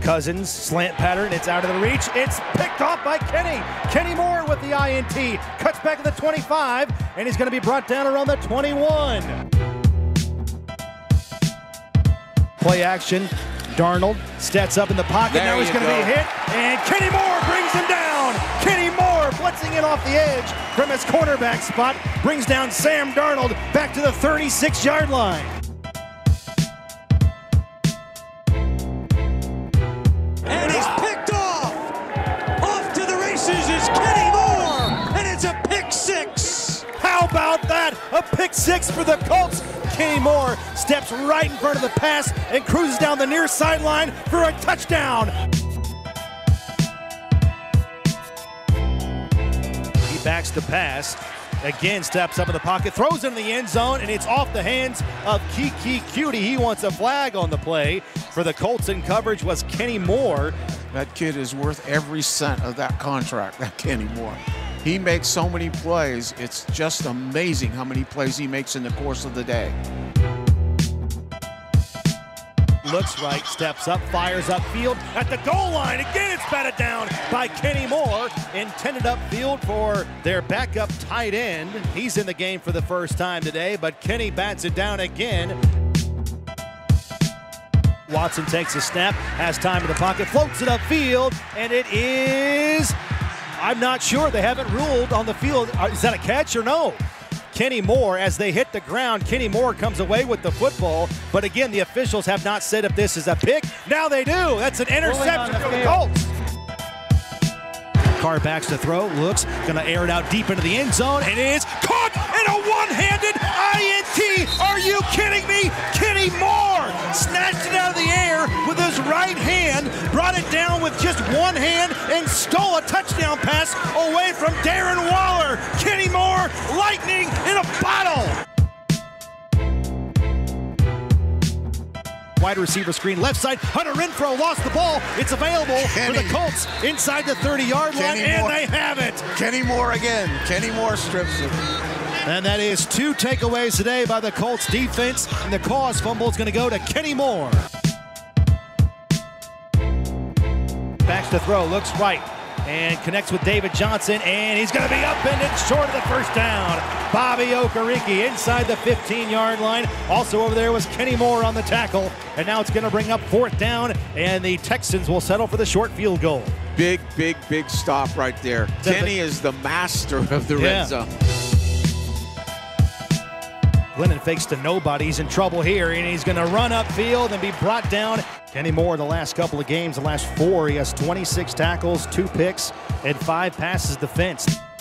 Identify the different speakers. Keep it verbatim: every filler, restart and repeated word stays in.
Speaker 1: Cousins, slant pattern, it's out of the reach. It's picked off by Kenny. Kenny Moore with the I N T. Cuts back to the twenty-five, and he's going to be brought down around the twenty-one. Play action. Darnold steps up in the pocket.
Speaker 2: There
Speaker 1: now he's going to be hit, and Kenny Moore brings him down. Kenny Moore blitzing in off the edge from his cornerback spot. Brings down Sam Darnold back to the thirty-six yard line.
Speaker 3: And he's picked off. Off to the races is Kenny Moore, and it's a pick six.
Speaker 1: How about that? A pick six for the Colts. Kenny Moore steps right in front of the pass and cruises down the near sideline for a touchdown. He backs the pass. Again, steps up in the pocket, throws it in the end zone, and it's off the hands of Keke Coutee. He wants a flag on the play. For the Colts in coverage was Kenny Moore.
Speaker 2: That kid is worth every cent of that contract, that Kenny Moore. He makes so many plays. It's just amazing how many plays he makes in the course of the day.
Speaker 1: Looks right, steps up, fires upfield at the goal line. Again, it's batted down by Kenny Moore. Intended upfield for their backup tight end. He's in the game for the first time today, but Kenny bats it down again. Watson takes a snap, has time in the pocket, floats it upfield, and it is... I'm not sure. They haven't ruled on the field. Is that a catch or no? Kenny Moore, as they hit the ground, Kenny Moore comes away with the football. But again, the officials have not said if this is a pick. Now they do. That's an interception for the Colts. Carr backs to throw, looks, gonna air it out deep into the end zone, and it is caught in a one-handed I N T. Are you kidding me? Kenny Moore snatched it out of the air with his right hand, brought it down with just one hand, and stole a touchdown pass away from Darren Waller. Kenny Moore, lightning in a bottle. Wide receiver screen, left side, Hunter Renfrow lost the ball. It's available Kenny. for the Colts inside the thirty yard line, and Moore. They have it.
Speaker 2: Kenny Moore again. Kenny Moore strips it.
Speaker 1: And that is two takeaways today by the Colts defense, and the cause fumble is going to go to Kenny Moore. Backs to throw, looks right, and connects with David Johnson, and he's going to be upended short of the first down. Bobby Okereke inside the fifteen yard line. Also over there was Kenny Moore on the tackle, and now it's going to bring up fourth down, and the Texans will settle for the short field goal.
Speaker 2: Big, big, big stop right there. Kenny is the master of the
Speaker 1: yeah.
Speaker 2: red zone.
Speaker 1: Glennon fakes to nobody. He's in trouble here, and he's going to run upfield and be brought down. Kenny Moore, the last couple of games, the last four, he has twenty-six tackles, two picks, and five passes defense.